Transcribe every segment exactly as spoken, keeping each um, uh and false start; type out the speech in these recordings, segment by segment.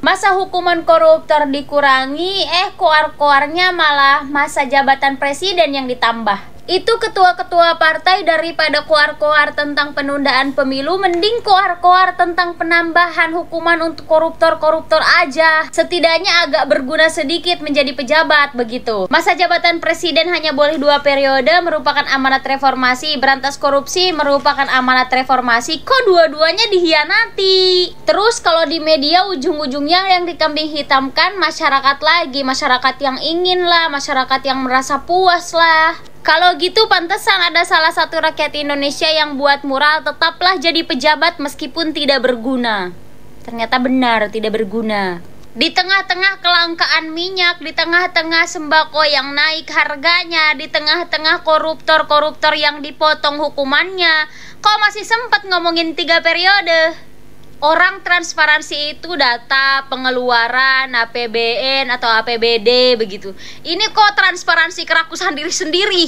Masa hukuman koruptor dikurangi, eh koar-koarnya malah masa jabatan presiden yang ditambah. Itu ketua-ketua partai daripada koar-koar tentang penundaan pemilu, mending koar-koar tentang penambahan hukuman untuk koruptor-koruptor aja. Setidaknya agak berguna sedikit menjadi pejabat begitu. Masa jabatan presiden hanya boleh dua periode, merupakan amanat reformasi. Berantas korupsi merupakan amanat reformasi. Kok dua-duanya dihianati? Terus kalau di media ujung-ujungnya yang dikambing hitamkan masyarakat lagi. Masyarakat yang ingin lah, masyarakat yang merasa puas lah. Kalau gitu pantesan ada salah satu rakyat Indonesia yang buat mural tetaplah jadi pejabat meskipun tidak berguna. Ternyata benar tidak berguna. Di tengah-tengah kelangkaan minyak, di tengah-tengah sembako yang naik harganya, di tengah-tengah koruptor-koruptor yang dipotong hukumannya, kok masih sempat ngomongin tiga periode? Orang transparansi itu data pengeluaran A P B N atau A P B D begitu. Ini kok transparansi kerakusan diri sendiri.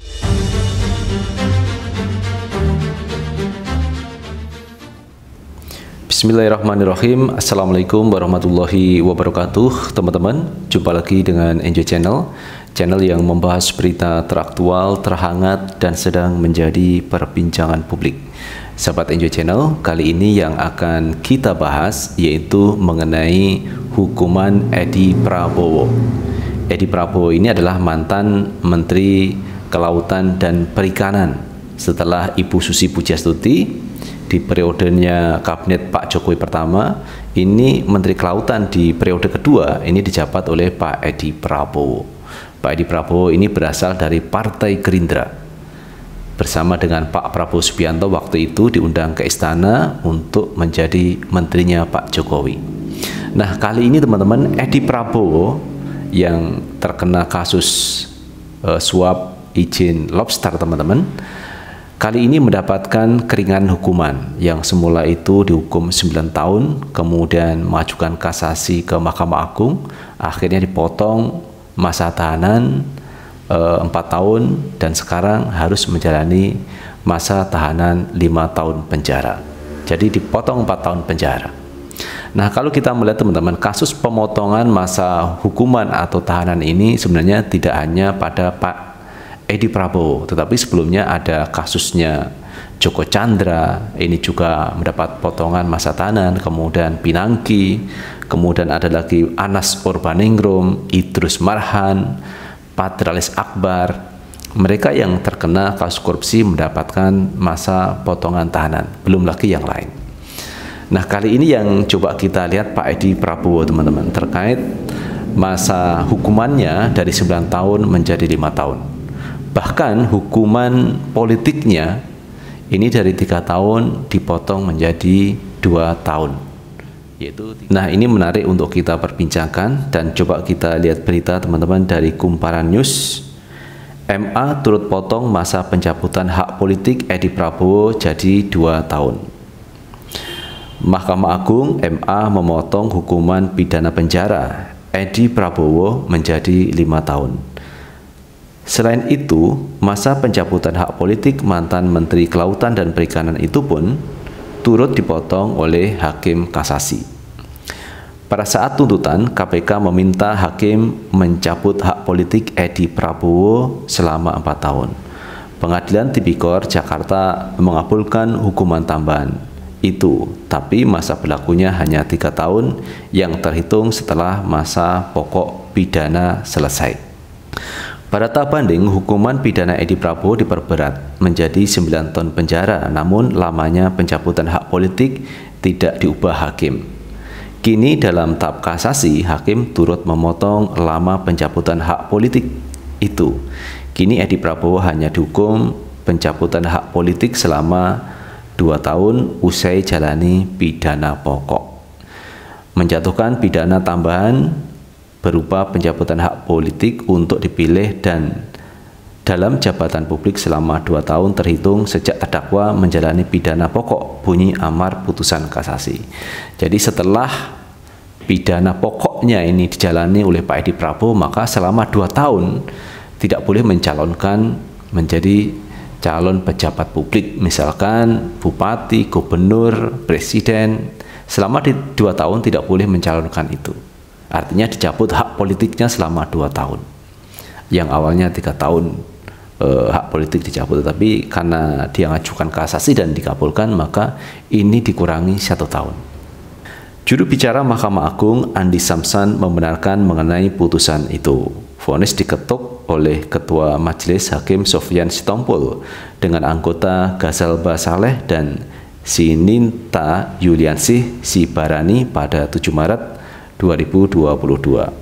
Bismillahirrahmanirrahim. Assalamualaikum warahmatullahi wabarakatuh. Teman-teman, jumpa lagi dengan Enjoy Channel, channel yang membahas berita teraktual, terhangat, dan sedang menjadi perbincangan publik. Sahabat Enjoy Channel, kali ini yang akan kita bahas yaitu mengenai hukuman Edi Prabowo. Edi Prabowo ini adalah mantan Menteri Kelautan dan Perikanan setelah Ibu Susi Pujiastuti di periodenya Kabinet Pak Jokowi pertama. Ini Menteri Kelautan di periode kedua ini dijabat oleh Pak Edi Prabowo. Pak Edi Prabowo ini berasal dari Partai Gerindra. Bersama dengan Pak Prabowo Subianto waktu itu diundang ke istana untuk menjadi menterinya Pak Jokowi. Nah, kali ini teman-teman, Edi Prabowo yang terkena kasus uh, suap izin lobster teman-teman, kali ini mendapatkan keringanan hukuman yang semula itu dihukum sembilan tahun, kemudian mengajukan kasasi ke Mahkamah Agung, akhirnya dipotong masa tahanan empat tahun dan sekarang harus menjalani masa tahanan lima tahun penjara. Jadi dipotong empat tahun penjara. Nah, kalau kita melihat teman-teman, kasus pemotongan masa hukuman atau tahanan ini sebenarnya tidak hanya pada Pak Edi Prabowo, tetapi sebelumnya ada kasusnya Joko Chandra, ini juga mendapat potongan masa tahanan, kemudian Pinangki, kemudian ada lagi Anas Urbaningrum, Idrus Marhan, Patrialis Akbar. Mereka yang terkena kasus korupsi mendapatkan masa potongan tahanan, belum lagi yang lain. Nah, kali ini yang coba kita lihat Pak Edi Prabowo teman-teman, terkait masa hukumannya dari sembilan tahun menjadi lima tahun. Bahkan hukuman politiknya ini dari tiga tahun dipotong menjadi dua tahun. Nah, ini menarik untuk kita perbincangkan dan coba kita lihat berita teman-teman dari Kumparan News. M A turut potong masa pencabutan hak politik Edi Prabowo jadi dua tahun. Mahkamah Agung M A memotong hukuman pidana penjara Edi Prabowo menjadi lima tahun. Selain itu, masa pencabutan hak politik mantan Menteri Kelautan dan Perikanan itu pun turut dipotong oleh Hakim Kasasi. Pada saat tuntutan, K P K meminta hakim mencabut hak politik Edi Prabowo selama empat tahun. Pengadilan Tipikor Jakarta mengabulkan hukuman tambahan itu, tapi masa berlakunya hanya tiga tahun yang terhitung setelah masa pokok pidana selesai. Pada tahap banding, hukuman pidana Edi Prabowo diperberat menjadi sembilan tahun penjara, namun lamanya pencabutan hak politik tidak diubah hakim. Kini dalam tahap kasasi, hakim turut memotong lama pencabutan hak politik itu. Kini Edi Prabowo hanya dihukum pencabutan hak politik selama dua tahun usai jalani pidana pokok. Menjatuhkan pidana tambahan berupa pencabutan hak politik untuk dipilih dan dalam jabatan publik selama dua tahun terhitung sejak terdakwa menjalani pidana pokok, bunyi amar putusan kasasi. Jadi setelah pidana pokoknya ini dijalani oleh Pak Edi Prabowo, maka selama dua tahun tidak boleh mencalonkan menjadi calon pejabat publik, misalkan bupati, gubernur, presiden, selama di dua tahun tidak boleh mencalonkan itu. Artinya dicabut hak politiknya selama dua tahun. Yang awalnya tiga tahun eh, hak politik dicabut, tetapi karena dia mengajukan kasasi dan dikabulkan, maka ini dikurangi satu tahun. Juru bicara Mahkamah Agung Andi Samsan membenarkan mengenai putusan itu. Vonis diketuk oleh Ketua Majelis Hakim Sofyan Sitompul dengan anggota Ghazal Basaleh dan Sininta Yuliansih Sibarani pada tujuh Maret dua ribu dua puluh dua.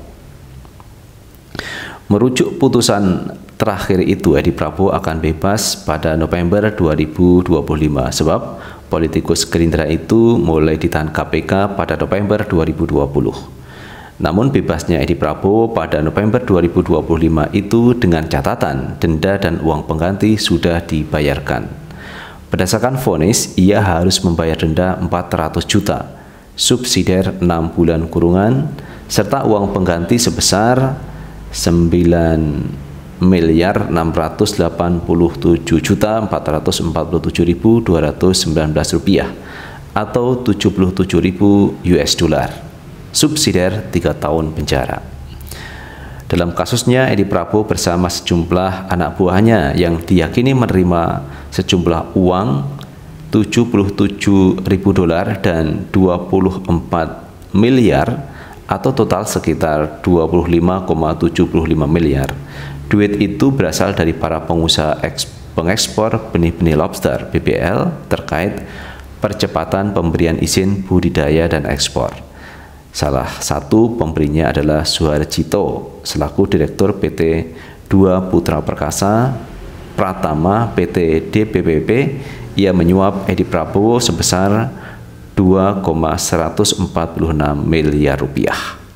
Merujuk putusan terakhir itu, Edi Prabowo akan bebas pada November dua ribu dua puluh lima sebab politikus Gerindra itu mulai ditahan K P K pada November dua ribu dua puluh. Namun bebasnya Edi Prabowo pada November dua ribu dua puluh lima itu dengan catatan denda dan uang pengganti sudah dibayarkan. Berdasarkan vonis, ia harus membayar denda empat ratus juta, subsidiar enam bulan kurungan, serta uang pengganti sebesar sembilan miliar enam ratus delapan puluh tujuh juta empat ratus empat puluh tujuh ribu dua ratus sembilan belas rupiah atau tujuh puluh tujuh ribu U S dollar. Subsidiar tiga tahun penjara. Dalam kasusnya, Edi Prabowo bersama sejumlah anak buahnya yang diyakini menerima sejumlah uang tujuh puluh tujuh ribu dolar dan dua puluh empat miliar atau total sekitar dua puluh lima koma tujuh lima miliar. Duit itu berasal dari para pengusaha pengekspor benih-benih lobster B B L terkait percepatan pemberian izin budidaya dan ekspor. Salah satu pemberinya adalah Suharjito selaku Direktur P T dua Putra Perkasa Pratama P T D P P P. Ia menyuap Edi Prabowo sebesar dua koma seratus empat puluh enam miliar rupiah.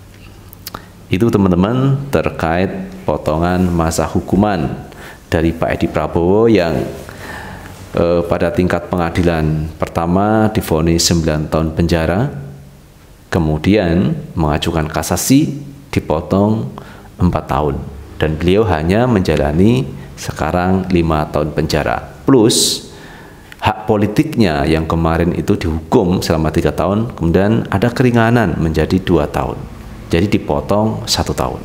Itu teman-teman terkait potongan masa hukuman dari Pak Edi Prabowo yang eh, pada tingkat pengadilan pertama divonis sembilan tahun penjara, kemudian mengajukan kasasi dipotong empat tahun, dan beliau hanya menjalani sekarang lima tahun penjara plus hak politiknya yang kemarin itu dihukum selama tiga tahun, kemudian ada keringanan menjadi dua tahun, jadi dipotong satu tahun.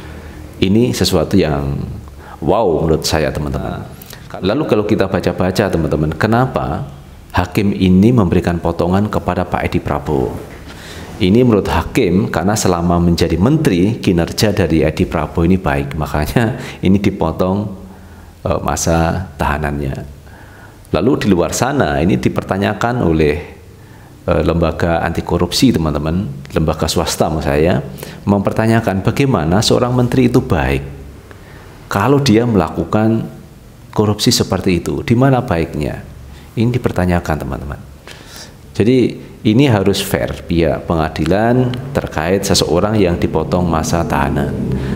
Ini sesuatu yang wow menurut saya, teman-teman. Lalu kalau kita baca-baca, teman-teman, kenapa hakim ini memberikan potongan kepada Pak Edi Prabowo? Ini menurut hakim karena selama menjadi menteri kinerja dari Edi Prabowo ini baik, makanya ini dipotong uh, masa tahanannya. Lalu di luar sana ini dipertanyakan oleh uh, lembaga anti korupsi, teman-teman, lembaga swasta maksud saya, mempertanyakan bagaimana seorang menteri itu baik kalau dia melakukan korupsi seperti itu, di mana baiknya? Ini dipertanyakan, teman-teman. Jadi ini harus fair pihak pengadilan terkait seseorang yang dipotong masa tahanan.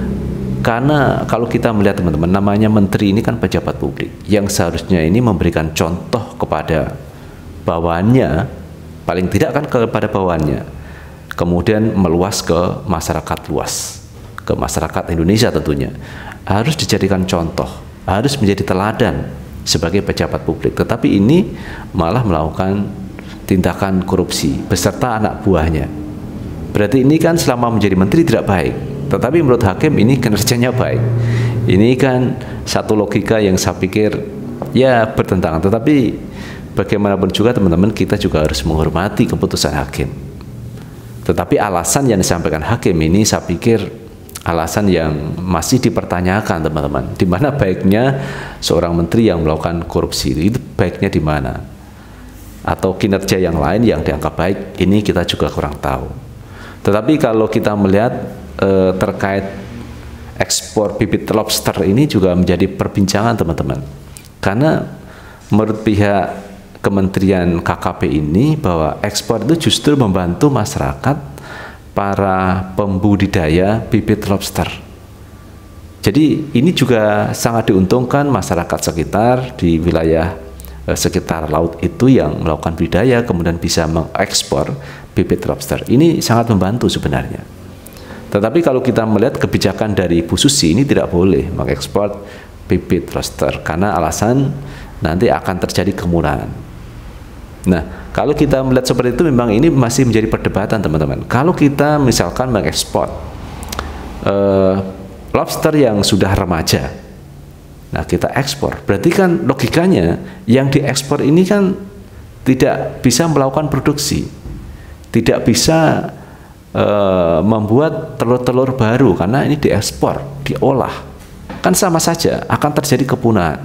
Karena kalau kita melihat, teman-teman, namanya menteri ini kan pejabat publik yang seharusnya ini memberikan contoh kepada bawahannya, paling tidak kan kepada bawahannya, kemudian meluas ke masyarakat luas, ke masyarakat Indonesia tentunya, harus dijadikan contoh, harus menjadi teladan sebagai pejabat publik. Tetapi ini malah melakukan tindakan korupsi beserta anak buahnya. Berarti ini kan selama menjadi menteri tidak baik, tetapi menurut hakim ini kinerjanya baik. Ini kan satu logika yang saya pikir ya bertentangan, tetapi bagaimanapun juga, teman-teman, kita juga harus menghormati keputusan hakim. Tetapi alasan yang disampaikan hakim ini saya pikir alasan yang masih dipertanyakan, teman-teman. Di mana baiknya seorang menteri yang melakukan korupsi itu baiknya di mana? Atau kinerja yang lain yang dianggap baik, ini kita juga kurang tahu. Tetapi kalau kita melihat eh, terkait ekspor bibit lobster ini juga menjadi perbincangan, teman-teman. Karena menurut pihak Kementerian K K P ini bahwa ekspor itu justru membantu masyarakat para pembudidaya bibit lobster. Jadi ini juga sangat diuntungkan masyarakat sekitar di wilayah sekitar laut itu yang melakukan budidaya kemudian bisa mengekspor bibit lobster. Ini sangat membantu sebenarnya. Tetapi kalau kita melihat kebijakan dari Bu Susi, ini tidak boleh mengekspor bibit lobster karena alasan nanti akan terjadi kemurahan. Nah, kalau kita melihat seperti itu, memang ini masih menjadi perdebatan teman-teman. Kalau kita misalkan mengekspor uh, lobster yang sudah remaja, nah kita ekspor, berarti kan logikanya yang diekspor ini kan tidak bisa melakukan produksi, tidak bisa uh, membuat telur-telur baru karena ini diekspor, diolah, kan sama saja akan terjadi kepunahan.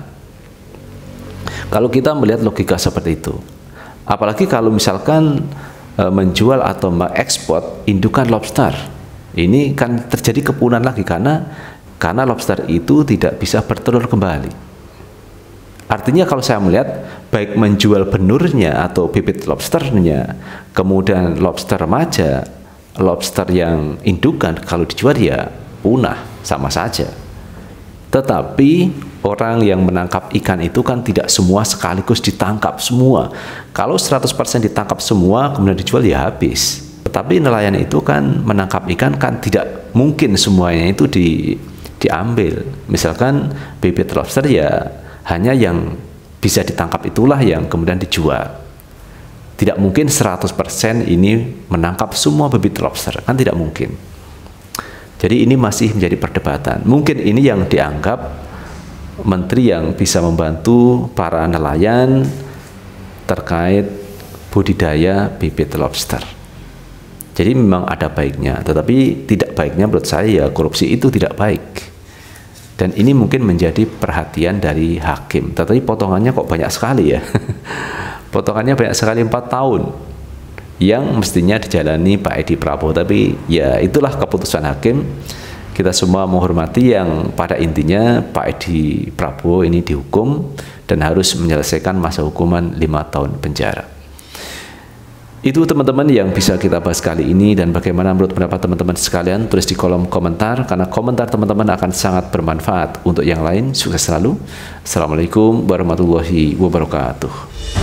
Kalau kita melihat logika seperti itu, apalagi kalau misalkan uh, menjual atau mengekspor indukan lobster, ini kan terjadi kepunahan lagi karena karena lobster itu tidak bisa bertelur kembali. Artinya kalau saya melihat baik menjual benurnya atau bibit lobsternya, kemudian lobster remaja, lobster yang indukan, kalau dijual ya punah, sama saja. Tetapi orang yang menangkap ikan itu kan tidak semua sekaligus ditangkap semua. Kalau seratus persen ditangkap semua kemudian dijual ya habis. Tetapi nelayan itu kan menangkap ikan kan tidak mungkin semuanya itu di, diambil. Misalkan bibit lobster ya hanya yang bisa ditangkap itulah yang kemudian dijual. Tidak mungkin seratus persen ini menangkap semua bibit lobster, kan tidak mungkin. Jadi ini masih menjadi perdebatan. Mungkin ini yang dianggap menteri yang bisa membantu para nelayan terkait budidaya bibit lobster. Jadi memang ada baiknya, tetapi tidak baiknya menurut saya korupsi itu tidak baik. Dan ini mungkin menjadi perhatian dari hakim. Tetapi potongannya kok banyak sekali ya. Potongannya banyak sekali, empat tahun. Yang mestinya dijalani Pak Edi Prabowo. Tapi ya itulah keputusan hakim. Kita semua menghormati yang pada intinya Pak Edi Prabowo ini dihukum dan harus menyelesaikan masa hukuman lima tahun penjara. Itu teman-teman yang bisa kita bahas kali ini, dan bagaimana menurut pendapat teman-teman sekalian tulis di kolom komentar, karena komentar teman-teman akan sangat bermanfaat untuk yang lain. Sukses selalu. Assalamualaikum warahmatullahi wabarakatuh.